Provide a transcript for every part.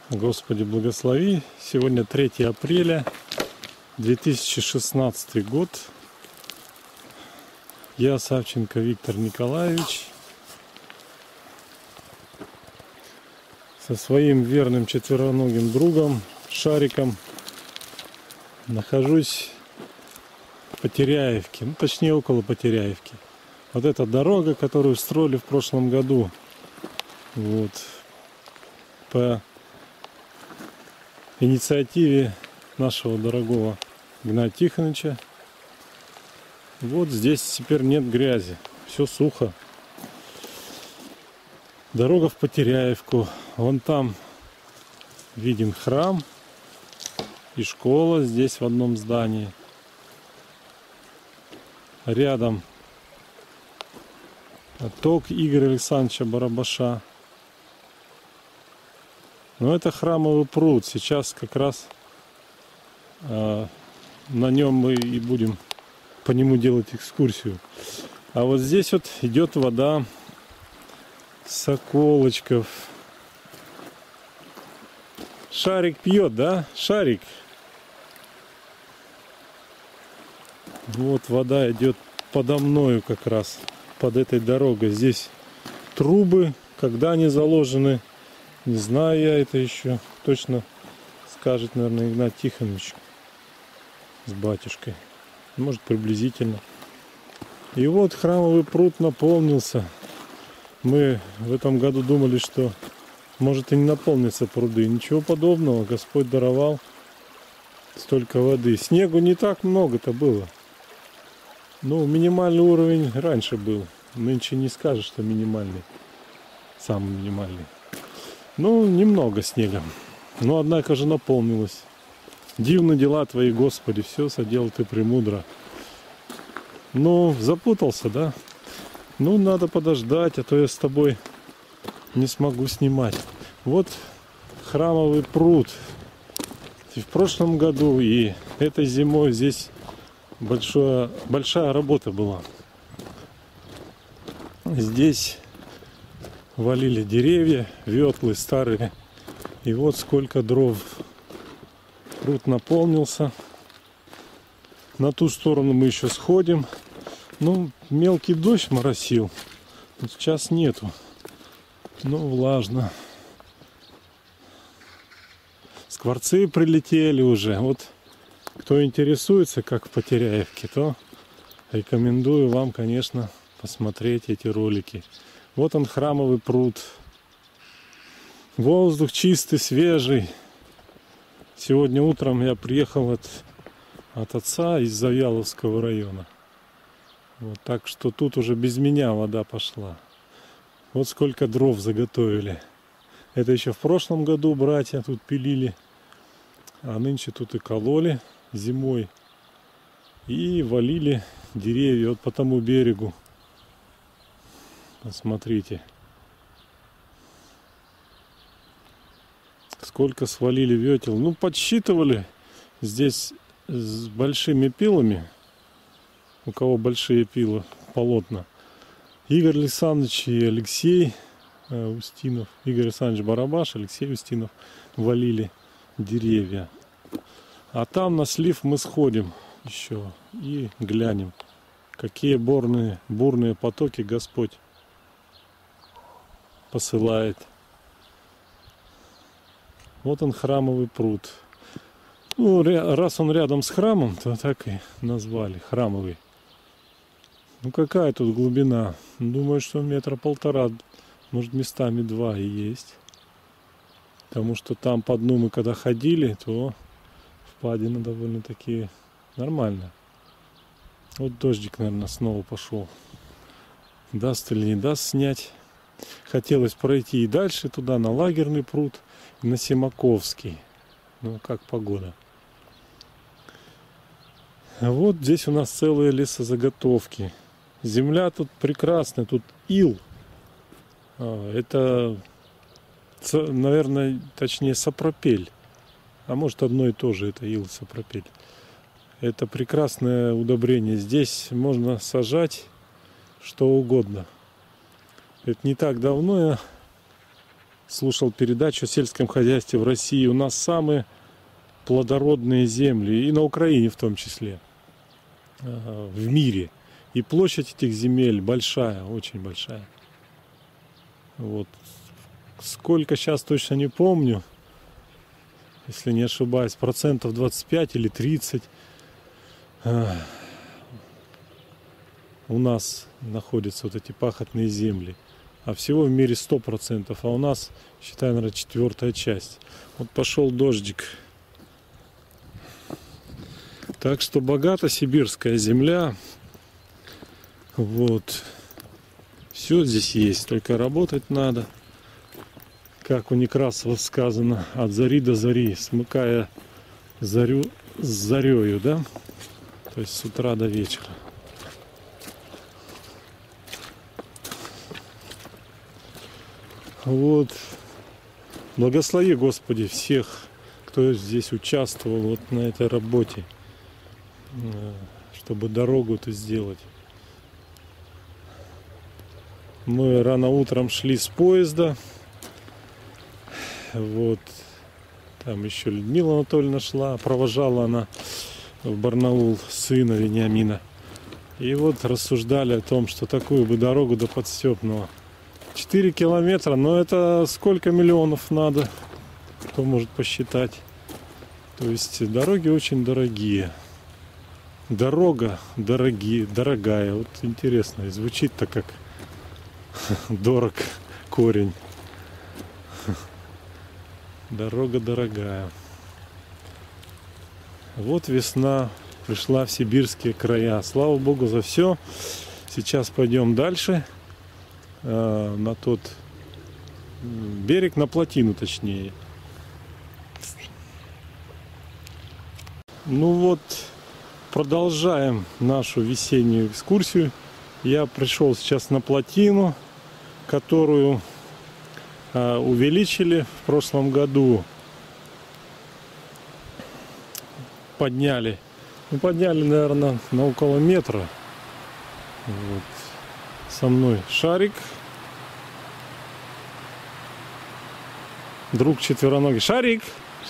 Господи, благослови. Сегодня 3 апреля 2016 год. Я Савченко Виктор Николаевич со своим верным четвероногим другом Шариком нахожусь в Потеряевке, точнее около Потеряевки. Вот эта дорога, которую строили в прошлом году, вот, по инициативе нашего дорогого Игнатия Тихоновича. Вот здесь теперь нет грязи, все сухо. Дорога в Потеряевку. Вон там виден храм и школа здесь в одном здании. Рядом ток Игоря Александровича Барабаша. Но это храмовый пруд. Сейчас как раз на нем мы и будем по нему делать экскурсию. А вот здесь вот идет вода с околочков. Шарик пьет, да? Шарик. Вот вода идет подо мною как раз, под этой дорогой. Здесь трубы, когда они заложены, не знаю я, это еще точно скажет, наверное, Игнат Тихонович с батюшкой. Может, приблизительно. И вот храмовый пруд наполнился. Мы в этом году думали, что может и не наполнится пруды. Ничего подобного. Господь даровал столько воды. Снегу не так много-то было. Ну, минимальный уровень раньше был. Нынче не скажешь, что минимальный. Самый минимальный. Ну, немного снега. Но, однако же, наполнилось. Дивны дела Твои, Господи, все соделал Ты премудро. Ну, запутался, да? Ну, надо подождать, а то я с тобой не смогу снимать. Вот храмовый пруд. И в прошлом году, и этой зимой здесь большая работа была. Здесь валили деревья, ветлы старые. И вот сколько дров. Пруд наполнился. На ту сторону мы еще сходим. Ну, мелкий дождь моросил. Сейчас нету. Ну, влажно. Скворцы прилетели уже. Вот кто интересуется, как в Потеряевке, то рекомендую вам, конечно, посмотреть эти ролики. Вот он, храмовый пруд. Воздух чистый, свежий. Сегодня утром я приехал от отца из Завьяловского района. Вот, так что тут уже без меня вода пошла. Вот сколько дров заготовили. Это еще в прошлом году братья тут пилили. А нынче тут и кололи зимой. И валили деревья вот по тому берегу. Посмотрите. Сколько свалили ветел. Ну, подсчитывали здесь с большими пилами. У кого большие пилы, полотна. Игорь Александрович и Алексей Устинов. Игорь Александрович Барабаш, Алексей Устинов валили деревья. А там на слив мы сходим еще и глянем, какие бурные потоки Господь посылает. Вот он, храмовый пруд. Ну, раз он рядом с храмом, то так и назвали, храмовый. Ну, какая тут глубина? Думаю, что 1,5 метра, может, местами 2 и есть. Потому что там по дну мы когда ходили, то впадины довольно-таки нормально. Вот дождик, наверное, снова пошел. Даст или не даст снять. Хотелось пройти и дальше туда, на Лагерный пруд, и на Семаковский. Ну, как погода. А вот здесь у нас целые лесозаготовки. Земля тут прекрасная, тут ил. Это, наверное, точнее сапропель. А может, одно и то же, это ил, сапропель. Это прекрасное удобрение. Здесь можно сажать что угодно. Это не так давно я слушал передачу о сельском хозяйстве в России. У нас самые плодородные земли, и на Украине в том числе, в мире. И площадь этих земель большая, очень большая. Вот. Сколько сейчас точно не помню, если не ошибаюсь, процентов 25 или 30 у нас находятся вот эти пахотные земли. А всего в мире 100%. А у нас, считай, наверное, 1/4 часть. Вот пошел дождик. Так что богата сибирская земля. Вот. Все здесь есть, только работать надо. Как у Некрасова сказано, от зари до зари, смыкая зарю с зарею, да? То есть с утра до вечера. Вот. Благослови, Господи, всех, кто здесь участвовал вот на этой работе, чтобы дорогу-то сделать. Мы рано утром шли с поезда. Вот. Там еще Людмила Анатольевна шла, провожала она в Барнаул сына Вениамина. И вот рассуждали о том, что такую бы дорогу до Подстепного. 4 километра, но это сколько миллионов надо, кто может посчитать. То есть дороги очень дорогие. Дорога дорогая. Вот интересно, звучит-то как дорог корень. Дорога дорогая. Вот весна пришла в сибирские края. Слава Богу за все. Сейчас пойдем дальше. На тот берег, на плотину точнее. Ну вот, продолжаем нашу весеннюю экскурсию. Я пришел сейчас на плотину, которую увеличили в прошлом году. Подняли. Ну, подняли, наверное, на около метра. Вот. Со мной Шарик. Друг четвероногий. Шарик!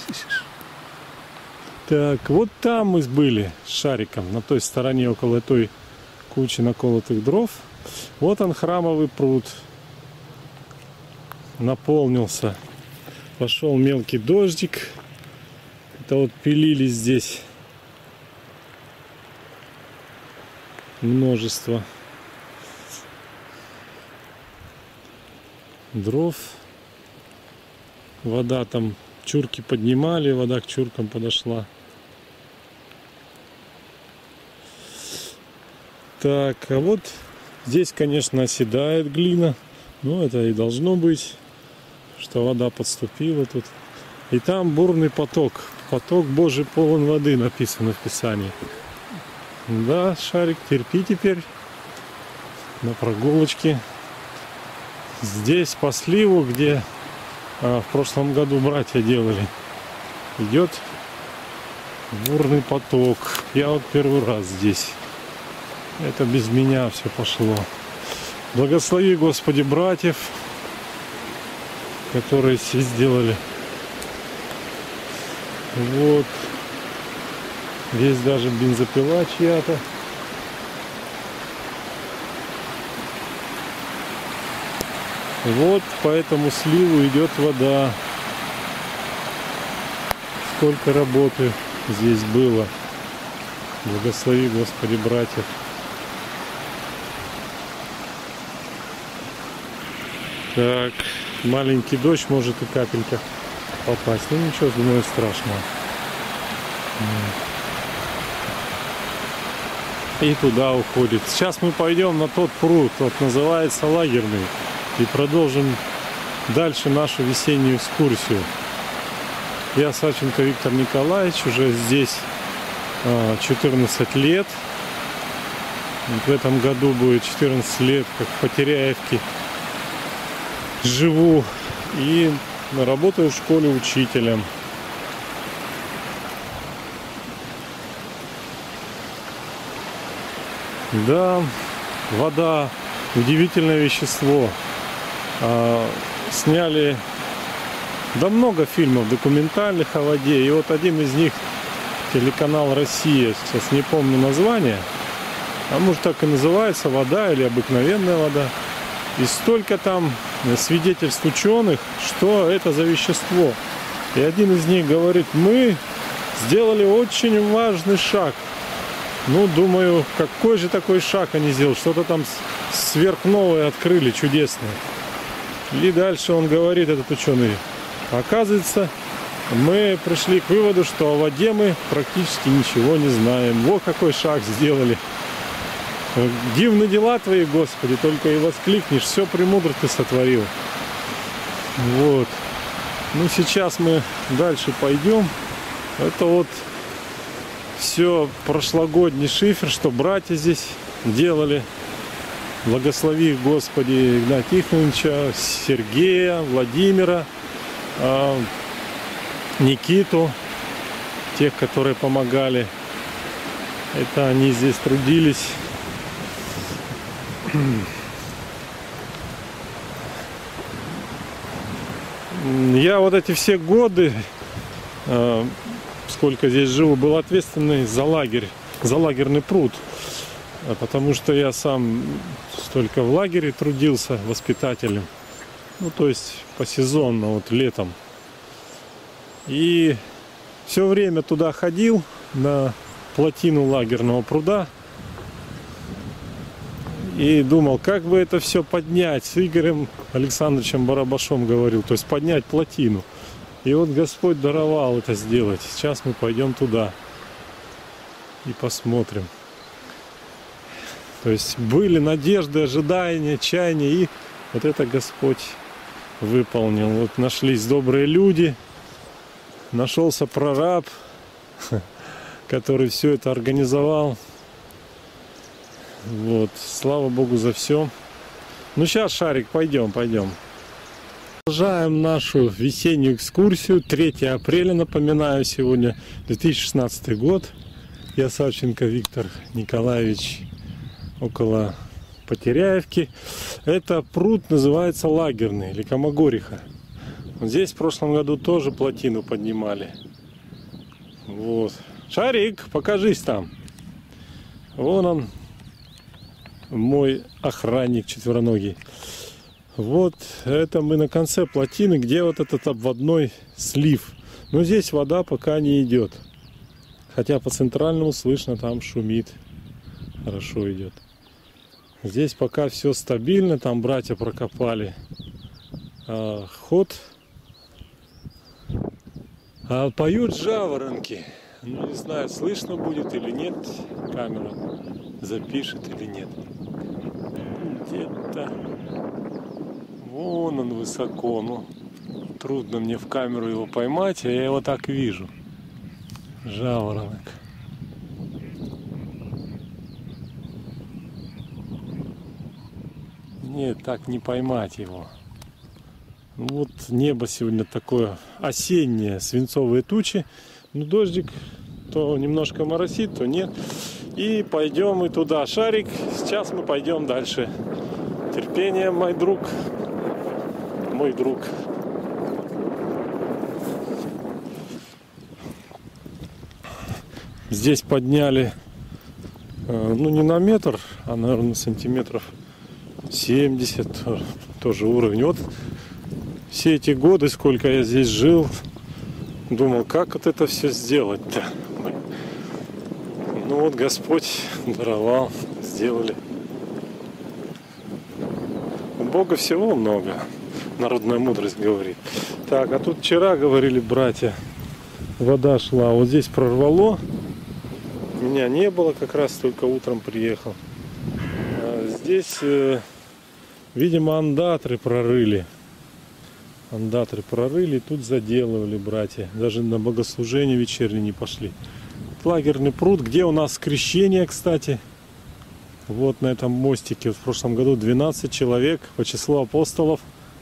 Так, вот там мы были с Шариком. На той стороне, около той кучи наколотых дров. Вот он, храмовый пруд. Наполнился. Пошел мелкий дождик. Это вот пилили здесь множество дров. Вода там, чурки поднимали, вода к чуркам подошла. Так, а вот здесь, конечно, оседает глина. Но это и должно быть, что вода подступила тут. И там бурный поток. Поток Божий полон воды, написано в Писании. Да, Шарик, терпи теперь. На прогулочке. Здесь по сливу, где в прошлом году братья делали, идет бурный поток. Я вот первый раз здесь. Это без меня все пошло. Благослови, Господи, братьев, которые все сделали. Вот. Здесь даже бензопила чья-то. Вот по этому сливу идет вода. Сколько работы здесь было. Благослови, Господи, братьев. Так, маленький дождь, может и капелька попасть. Ну ничего, думаю, страшного. И туда уходит. Сейчас мы пойдем на тот пруд, вот называется Лагерный. И продолжим дальше нашу весеннюю экскурсию. Я Савченко Виктор Николаевич, уже здесь 14 лет. В этом году будет 14 лет, как в Потеряевке живу. И работаю в школе учителем. Да, вода, удивительное вещество. Сняли Да много фильмов документальных о воде. И вот один из них, телеканал «Россия», сейчас не помню название, а может так и называется, вода или обыкновенная вода. И столько там свидетельств ученых, что это за вещество. И один из них говорит: мы сделали очень важный шаг. Ну, думаю, какой же такой шаг они сделали? Что-то там сверхновое открыли, чудесное. И дальше он говорит, этот ученый: оказывается, мы пришли к выводу, что о воде мы практически ничего не знаем. Вот какой шаг сделали. Дивны дела твои, Господи, только и воскликнешь: все премудро ты сотворил. Вот. Ну, сейчас мы дальше пойдем. Это вот все прошлогодний шифер, что братья здесь делали. Благослови их, Господи, Игнатия Тихоновича, Сергея, Владимира, Никиту, тех, которые помогали. Это они здесь трудились. Я вот эти все годы, сколько здесь живу, был ответственный за лагерь, за лагерный пруд. Потому что я сам столько в лагере трудился воспитателем. Ну, то есть посезонно, вот летом. И все время туда ходил, на плотину лагерного пруда. И думал, как бы это все поднять. С Игорем Александровичем Барабашом говорил. То есть поднять плотину. И вот Господь даровал это сделать. Сейчас мы пойдем туда. И посмотрим. То есть были надежды, ожидания, чаяния. И вот это Господь выполнил. Вот нашлись добрые люди. Нашелся прораб, который все это организовал. Вот, слава Богу за все. Ну, сейчас, Шарик, пойдем. Продолжаем нашу весеннюю экскурсию. 3 апреля, напоминаю, сегодня 2016 год. Я Савченко Виктор Николаевич, около Потеряевки. Это пруд называется Лагерный, или Комогориха. Вот здесь в прошлом году тоже плотину поднимали. Вот. Шарик, покажись там. Вон он, мой охранник четвероногий. Вот это мы на конце плотины, где вот этот обводной слив. Но здесь вода пока не идет. Хотя по центральному слышно, там шумит. Хорошо идет. Здесь пока все стабильно. Там братья прокопали ход. А поют жаворонки. Ну, не знаю, слышно будет или нет. Камера запишет или нет. Где-то вон он высоко. Ну, трудно мне в камеру его поймать, а я его так вижу. Жаворонок. Нет, так не поймать его. Вот небо сегодня такое осеннее, свинцовые тучи. Ну, дождик то немножко моросит, то нет. И пойдем мы туда. Шарик, сейчас мы пойдем дальше. Терпение, мой друг. Мой друг. Здесь подняли, ну, не на метр, а, наверное, сантиметров 70. Тоже уровень. Вот все эти годы, сколько я здесь жил, думал, как вот это все сделать-то. Ну вот Господь даровал, сделали. У Бога всего много, народная мудрость говорит. Так, а тут вчера говорили братья, вода шла, вот здесь прорвало. Меня не было, как раз только утром приехал. Здесь, видимо, андатры прорыли. Андатры прорыли, тут заделывали братья. Даже на богослужение вечернее не пошли. Лагерный пруд, где у нас крещение, кстати. Вот на этом мостике в прошлом году 12 человек по числу апостолов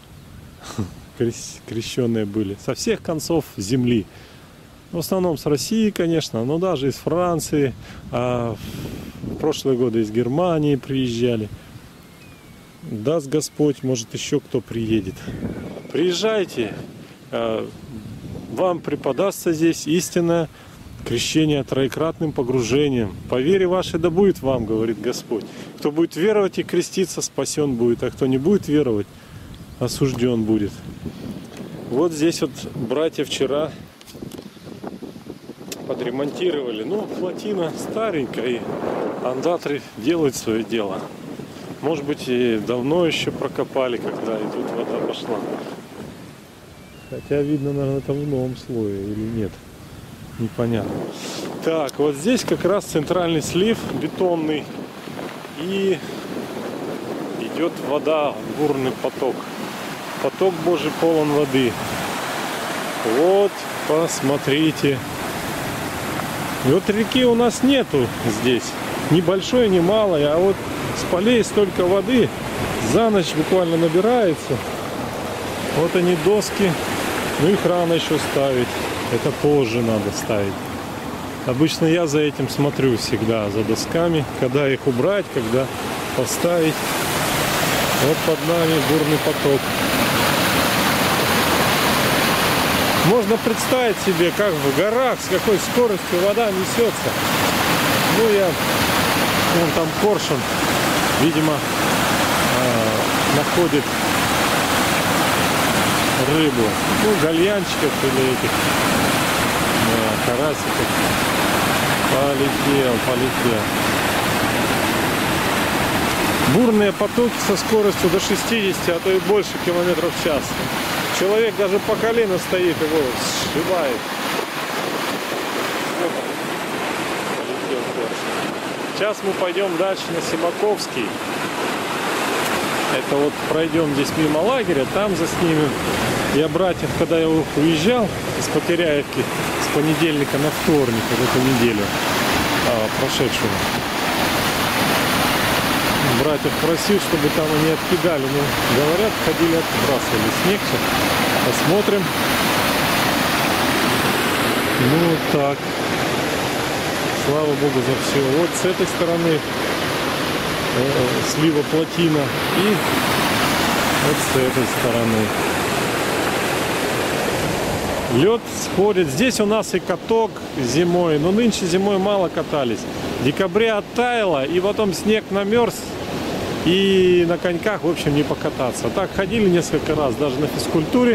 крещенные были. Со всех концов земли. В основном с России, конечно, но даже из Франции. А в прошлые годы из Германии приезжали. Даст Господь, может еще кто приедет. Приезжайте, вам преподастся здесь истинное крещение троекратным погружением. По вере вашей да будет вам, говорит Господь. Кто будет веровать и креститься, спасен будет, а кто не будет веровать, осужден будет. Вот здесь вот братья вчера подремонтировали. Ну, плотина старенькая, и андатры делают свое дело. Может быть, и давно еще прокопали, когда и тут вода пошла. Хотя видно, наверное, это в новом слое или нет. Непонятно. Так, вот здесь как раз центральный слив бетонный. И идет вода, бурный поток. Поток Божий полон воды. Вот, посмотрите. И вот реки у нас нету здесь. Ни большой, ни малой. А вот с полей столько воды. За ночь буквально набирается. Вот они доски. Ну их рано еще ставить. Это позже надо ставить. Обычно я за этим смотрю всегда, за досками. Когда их убрать, когда поставить. Вот под нами бурный поток. Можно представить себе, как в горах, с какой скоростью вода несется. Ну, вон там коршун, видимо, находит рыбу. Ну, гальянчиков или этих карасиков. Полетел. Бурные потоки со скоростью до 60, а то и больше километров в час. Человек даже по колено стоит, его сшибает. Сейчас мы пойдем дальше на Симаковский. Это вот пройдем здесь мимо лагеря, там заснимем. Я братьев, когда я уезжал из Потеряевки с понедельника на вторник, вот эту неделю прошедшую, братьев просил, чтобы там они откидали. Ну, говорят, ходили, отбрасывали снег. Посмотрим. Ну, вот так. Слава Богу за все. Вот с этой стороны слива плотина. И вот с этой стороны. Лед сходит. Здесь у нас и каток зимой. Но нынче зимой мало катались. В декабре оттаяло, и потом снег намерз. И на коньках, в общем, не покататься. Так ходили несколько раз, даже на физкультуре.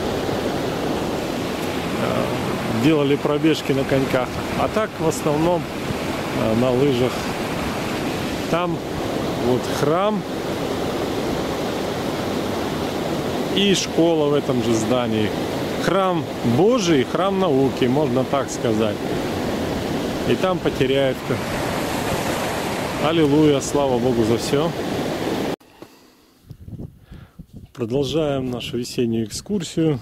Делали пробежки на коньках. А так в основном на лыжах. Там вот храм и школа в этом же здании. Храм Божий, храм науки, можно так сказать. И там Потеряевка. Аллилуйя, слава Богу за все. Продолжаем нашу весеннюю экскурсию.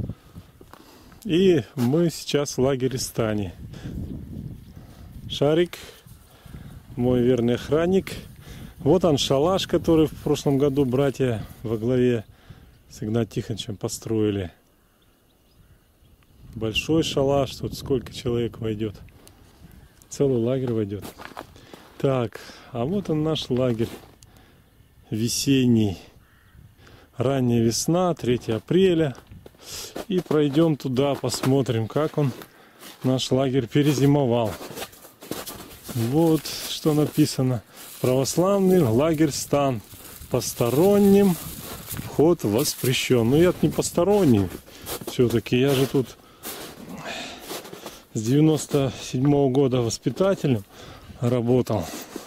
И мы сейчас в лагере Стани. Шарик, мой верный охранник. Вот он шалаш, который в прошлом году братья во главе с Игнатием Тихоновичем построили. Большой шалаш, тут сколько человек войдет. Целый лагерь войдет. Так, а вот он наш лагерь весенний. Ранняя весна, 3 апреля. И пройдем туда, посмотрим, как он, наш лагерь, перезимовал. Вот что написано. Православный лагерь Стан. Посторонним вход воспрещен. Ну я-то не посторонний. Все-таки я же тут с 97-го года воспитателем работал.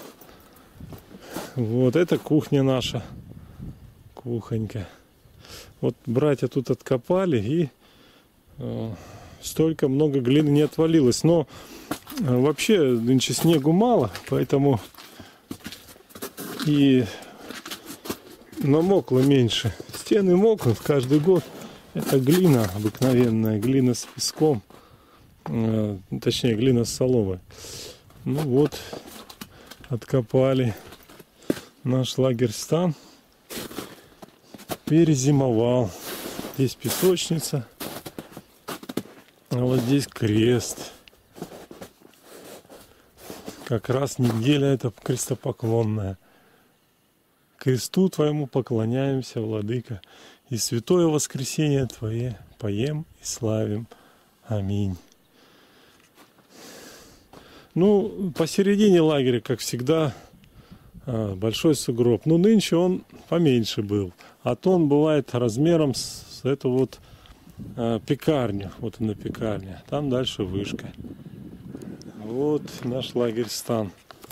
Вот это кухня наша. Кухонька. Вот братья тут откопали, и столько много глины не отвалилось. Но вообще нынче снегу мало, поэтому и намокло меньше. Стены мокнут каждый год. Это глина обыкновенная, глина с песком. Точнее, глина с соломой. Ну вот, откопали наш лагерь Стан. Перезимовал. Здесь песочница. А вот здесь крест. Как раз неделя эта крестопоклонная. Кресту Твоему поклоняемся, Владыка, и святое воскресение Твое поем и славим. Аминь. Ну, посередине лагеря, как всегда, большой сугроб. Но нынче он поменьше был. А то он бывает размером с эту вот пекарню. Вот она пекарня. Там дальше вышка. Вот наш лагерь стан.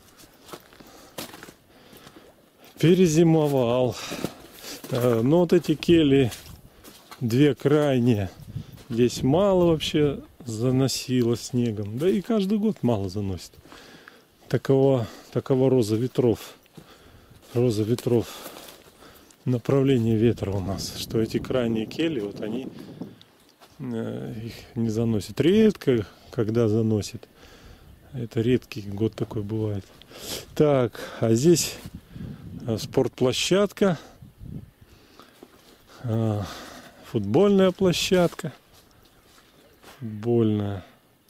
Перезимовал. Но вот эти кельи, две крайние, здесь мало вообще заносило снегом. Да и каждый год мало заносит. Такова роза ветров. Роза ветров. Направление ветра у нас. Что эти крайние кельи, вот они их не заносят. Редко, когда заносит. Это редкий год такой бывает. Так, а здесь спортплощадка. Футбольная площадка. Футбольная.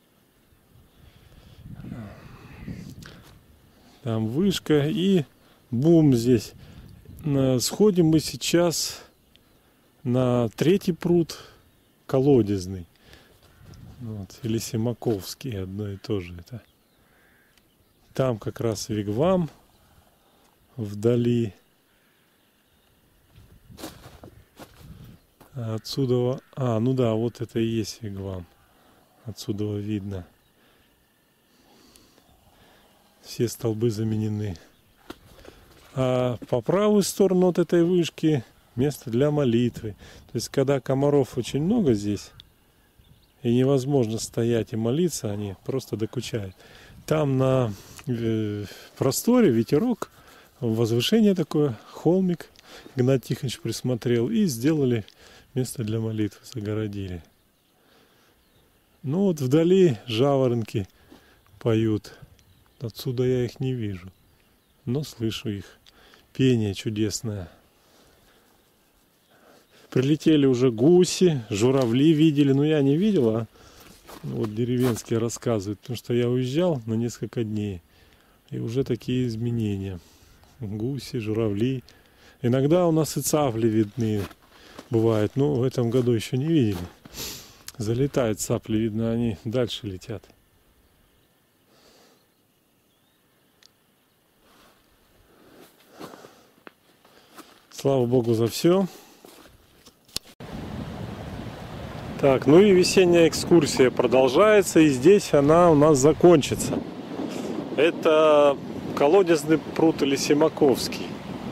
Там вышка и бум здесь. Сходим мы сейчас на третий пруд, колодезный. Вот, или Семаковский, одно и то же это. Там как раз вигвам вдали. Отсюда, ну да, вот это и есть вигвам. Отсюда видно. Все столбы заменены. А по правую сторону от этой вышки место для молитвы. То есть, когда комаров очень много здесь, и невозможно стоять и молиться, они просто докучают. Там на просторе ветерок, возвышение такое, холмик, Игнат Тихонович присмотрел, и сделали место для молитвы, загородили. Ну вот вдали жаворонки поют. Отсюда я их не вижу, но слышу их. Пение чудесное. Прилетели уже гуси, журавли видели. Но я не видел, а вот деревенские рассказывают. Потому что я уезжал на несколько дней. И уже такие изменения. Гуси, журавли. Иногда у нас и цапли видны бывают. Но в этом году еще не видели. Залетают цапли, видно, они дальше летят. Слава Богу за все. Так, ну и весенняя экскурсия продолжается, и здесь она у нас закончится. Это колодезный пруд или Семаковский.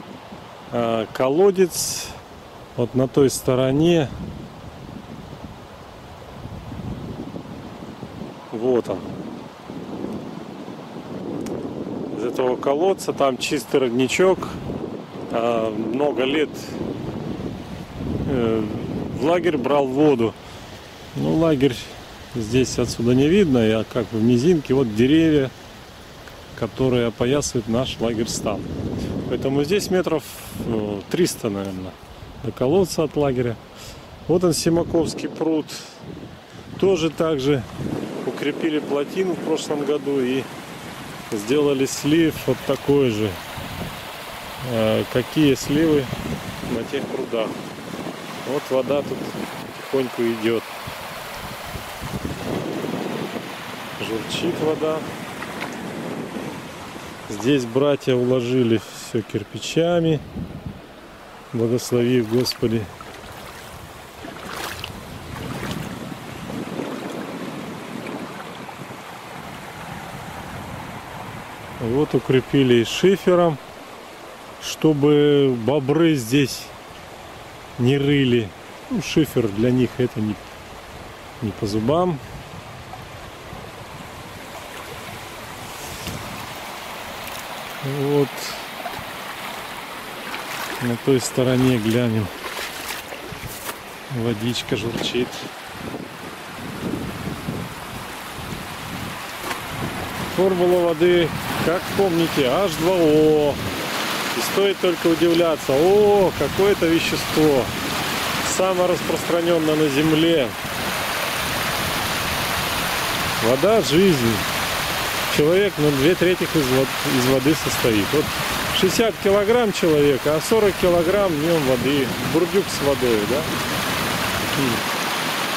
Колодец вот на той стороне. Вот он. Из этого колодца там чистый родничок. Много лет в лагерь брал воду. Ну, лагерь здесь отсюда не видно. Я как бы в низинке. Вот деревья, которые опоясывают наш лагерь стан. Поэтому здесь метров 300, наверное, до колодца от лагеря. Вот он, Семаковский пруд. Тоже так же укрепили плотину в прошлом году и сделали слив вот такой же. Какие сливы на тех прудах. Вот вода тут потихоньку идет. Журчит вода. Здесь братья уложили все кирпичами. Благослови их, Господи. Вот укрепили и шифером, чтобы бобры здесь не рыли. Ну, шифер для них это не по зубам. Вот на той стороне глянем. Водичка журчит. Формула воды, как помните, H2O. И стоит только удивляться, о, какое это вещество, самое распространенное на Земле. Вода – жизнь. Человек, 2/3 из воды состоит. Вот 60 килограмм человека, а 40 килограмм в нем воды. Бурдюк с водой, да?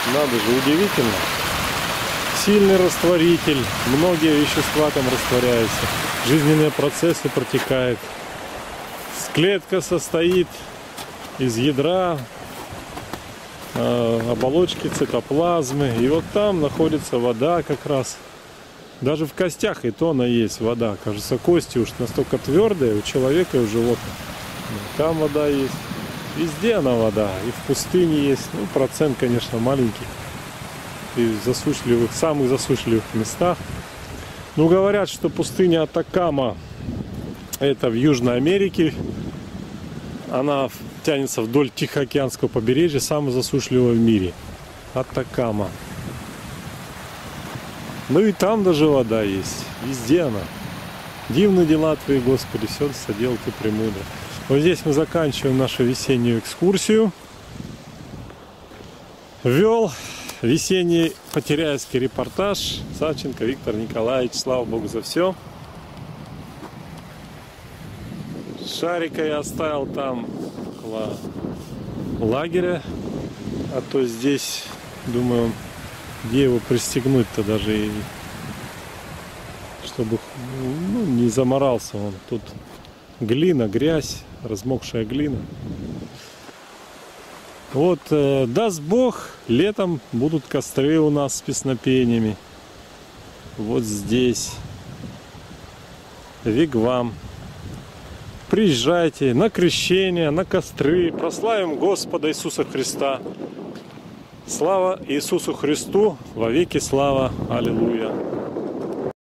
Надо же, удивительно. Сильный растворитель, многие вещества там растворяются, жизненные процессы протекают. Клетка состоит из ядра, оболочки цитоплазмы, и вот там находится вода как раз. Даже в костях и то она есть, вода. Кажется, кости уж настолько твердые у человека и у животных. Там вода есть. Везде она вода. И в пустыне есть. Ну, процент, конечно, маленький. И в засушливых, самых засушливых местах. Ну, говорят, что пустыня Атакама, это в Южной Америке. Она тянется вдоль Тихоокеанского побережья, самая засушливая в мире. Атакама. Ну и там даже вода есть. Везде она. Дивны дела Твои, Господи, все соделал Ты премудро. Вот здесь мы заканчиваем нашу весеннюю экскурсию. Вел весенний Потеряевский репортаж Савченко Виктор Николаевич. Слава Богу за все. Шарика я оставил там около лагеря. А то здесь, думаю, где его пристегнуть-то даже, и чтобы не заморался он. Тут глина, грязь, размокшая глина. Вот, даст Бог, летом будут костры у нас с песнопениями. Вот здесь. Вигвам. Приезжайте на крещение, на костры. Прославим Господа Иисуса Христа. Слава Иисусу Христу, во веки слава. Аллилуйя.